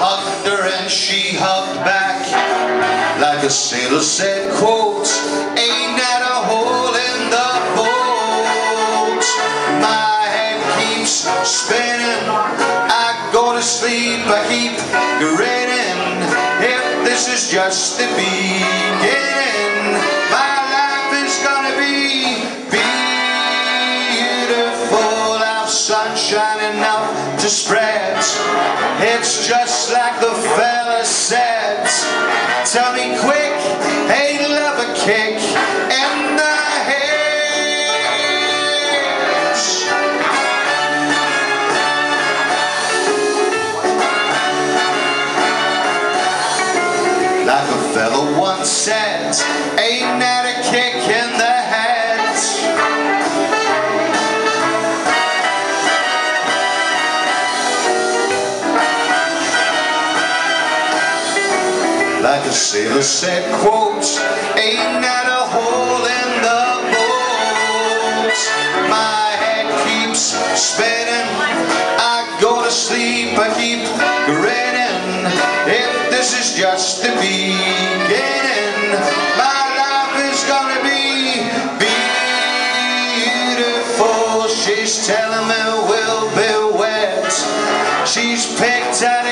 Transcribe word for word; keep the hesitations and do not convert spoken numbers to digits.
hugged her and she hugged back. Like a sailor said, quote, ain't that a hole in the boat? My head keeps spinning, I go to sleep, I keep grinning. If this is just the beginning, my life is gonna be beautiful. I've sunshine enough to spread. It's just like the fella said. Tell me quick, ain't love a kick in the head? Like a fella once said, ain't that a kick in the head? Like a sailor said, quote, ain't that a hole in the boat? My head keeps spinning, I go to sleep, I keep grinning. If this is just the beginning, my life is gonna be beautiful. She's telling me we'll be wet. She's picked out